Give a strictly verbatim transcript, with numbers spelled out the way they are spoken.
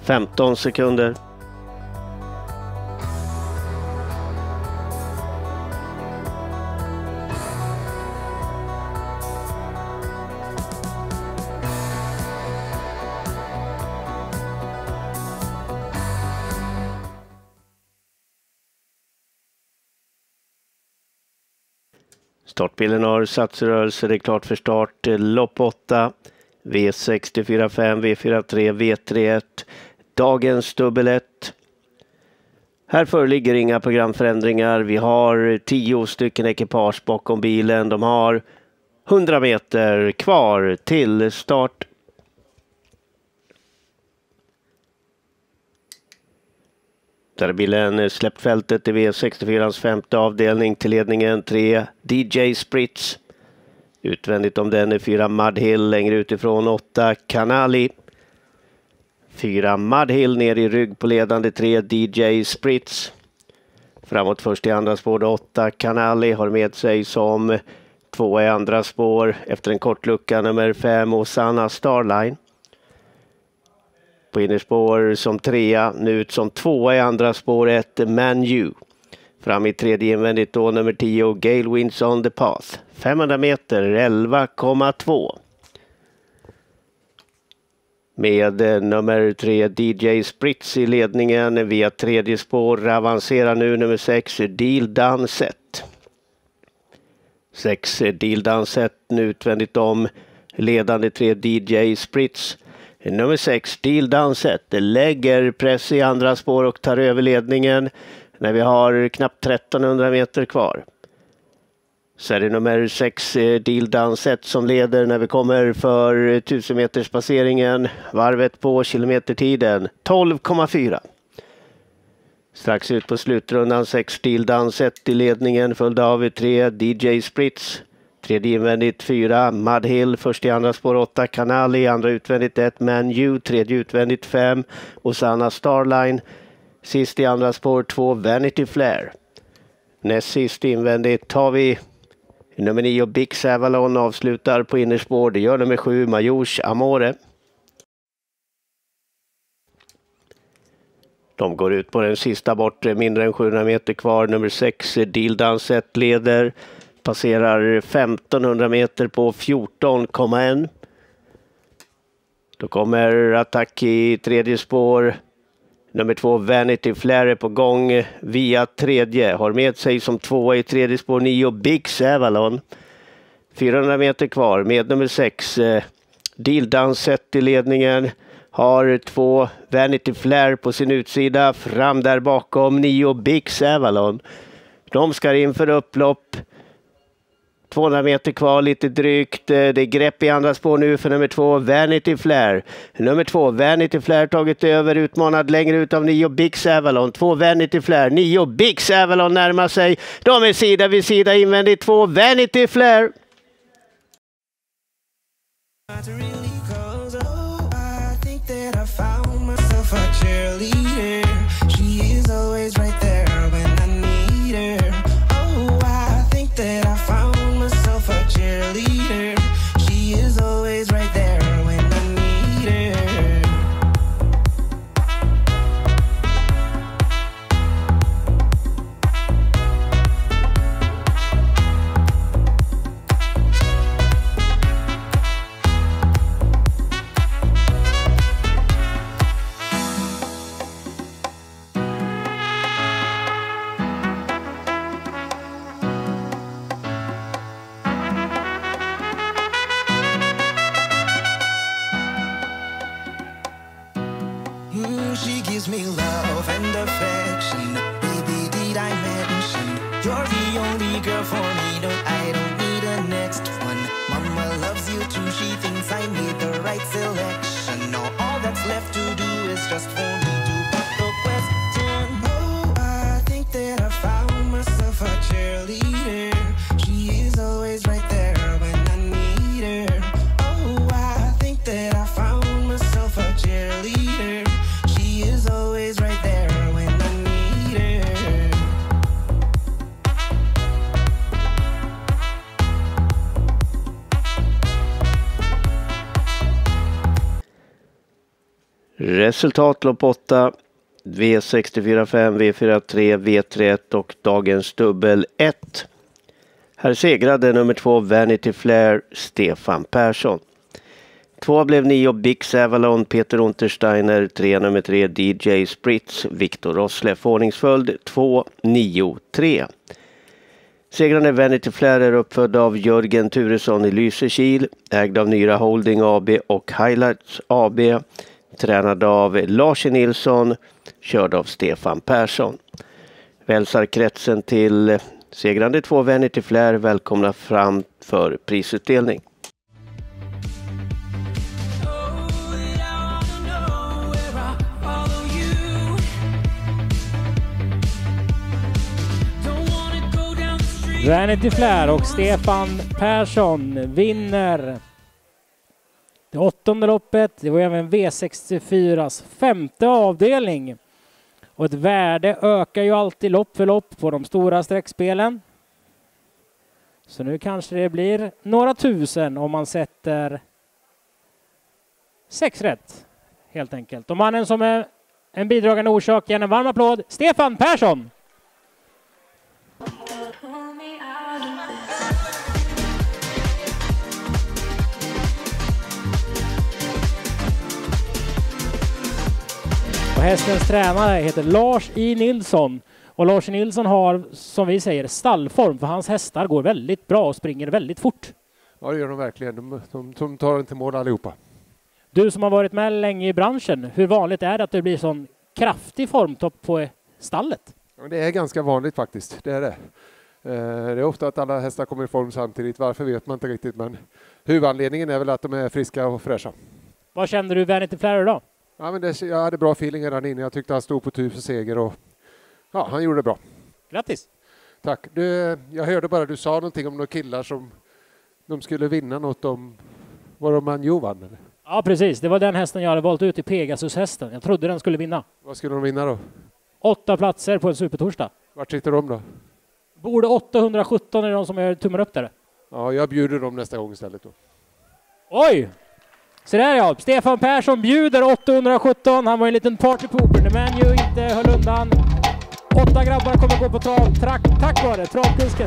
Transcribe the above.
femton sekunder. Startbilen har satts i rörelse, det är klart för start. Lopp åtta, V sex fyra fem, V fyra tre, V tre ett, dagens dubbel ett. Här föreligger inga programförändringar. Vi har tio stycken ekipage bakom bilen. De har hundra meter kvar till start. Där är bilen släppt fältet i V sextiofyrans femte avdelning till ledningen tre D J Spritz. Utvändigt om den är fyra Mudhill, längre utifrån åtta Canali. fyra Mudhill ner i rygg på ledande tre D J Spritz. Framåt först i andra spår åtta Canali har med sig som två i andra spår efter en kort lucka nummer fem Osanna Starline. På innerspår som trea, nu ut som tvåa i andra spår ett Manu. Fram i tredje invändigt då nummer tio Gale Winds on the Path. femhundra meter elva komma två. Med nummer tre D J Spritz i ledningen via tredje spår avancerar nu nummer sex Deal Done Set. sex Deal Done Set nu utvändigt om ledande tre D J Spritz. Nummer sex Deal Done Set lägger press i andra spår och tar över ledningen när vi har knappt trettonhundra meter kvar. Så är det nummer sex Deal Done Set som leder när vi kommer för tusen meters passeringen. Varvet på kilometertiden tolv komma fyra. Strax ut på slutrundan sex Deal Done Set i ledningen följd av tre D J Spritz. Tredje invändigt fyra Mudhill, först i andra spår åtta Canali, andra utvändigt ett Manu, tredje utvändigt fem Osanna Starline, sist i andra spår två Vanity Flare. Näst sist invändigt tar vi nummer nio Big Savalon, avslutar på innerspår, det gör nummer sju Majors Amore. De går ut på den sista bort, mindre än sjuhundra meter kvar, nummer sex Deal Done Set leder. Passerar femtonhundra meter på fjorton komma ett. Då kommer attack i tredje spår. Nummer två Vanity Flare på gång via tredje. Har med sig som tvåa i tredje spår nio Big Savalon. fyrahundra meter kvar med nummer sex Deal Done Set i ledningen. Har två Vanity Flare på sin utsida. Fram där bakom nio Big Savalon. De ska in för upplopp. tvåhundra meter kvar, lite drygt. Det är grepp i andra spår nu för nummer två Vanity Flare. Nummer två Vanity Flare tagit över, utmanad längre ut av nio Big Savalon. två Vanity Flare, nio Big Savalon närmar sig. De är sida vid sida invändigt två Vanity Flare. She gives me love and affection. Baby, did I mention you're the only girl for me? No, I don't need a next one. Mama loves you too. She thinks I made the right selection. Now all that's left to do is just for me to put the question. Oh, I think that I found myself a cheerleader. She is always right there when I need her. Oh, I think that I found myself a cheerleader. Is always right there when I need her. Resultat lopp åtta. V sextiofyra fem, V fyrtiotre, V trettioett och dagens dubbel ett. Här segrade nummer två Vanity Flair, Stefan Persson. Två blev nio Bix Avalon, Peter Untersteiner. Tre nummer tre D J Spritz, Viktor Rosleff. Ordningsföljd två, nio, tre. Segrande Vanity Flair är uppfödd av Jörgen Turesson i Lysekil, ägd av Nyra Holding A B och Highlights A B. Tränad av Lars Nilsson, körd av Stefan Persson. Välsar kretsen till segrande två Vanity Flair. Välkomna fram för prisutdelning. Vanity Flair och Stefan Persson vinner det åttonde loppet. Det var även V sextiofyras femte avdelning. Och ett värde ökar ju alltid lopp för lopp på de stora sträckspelen. Så nu kanske det blir några tusen om man sätter sex rätt. Helt enkelt. Och mannen som är en bidragande orsak, igen en varm applåd, Stefan Persson! Och hästens tränare heter Lars I. Nilsson. Och Lars I. Nilsson har, som vi säger, stallform. För hans hästar går väldigt bra och springer väldigt fort. Ja, det gör de verkligen. De, de, de tar inte mål allihopa. Du som har varit med länge i branschen, hur vanligt är det att det blir sån kraftig formtopp på stallet? Ja, det är ganska vanligt faktiskt. Det är det. Eh, det är ofta att alla hästar kommer i form samtidigt. Varför vet man inte riktigt. Men huvudanledningen är väl att de är friska och fräscha. Vad kände du Vanity Flair idag? Ja, men det, jag hade bra feeling redan inne. Jag tyckte han stod på tur för seger och ja, han gjorde det bra. Grattis! Tack. Du, jag hörde bara du sa någonting om några killar som de skulle vinna något om. Var de man vann eller? Ja, precis. Det var den hästen jag hade valt ut i Pegasus-hästen. Jag trodde den skulle vinna. Vad skulle de vinna då? Åtta platser på en supertorsdag. Vart sitter de då? Borde åttahundrasjutton är de som gör tummen upp där. Ja, jag bjuder dem nästa gång istället då. Oj! Så där ja, Stefan Persson bjuder åttahundrasjutton. Han var en liten partypooper. Men ju inte höll undan. Åtta grabbar kommer gå på trav. Tack, tack vare travkusken.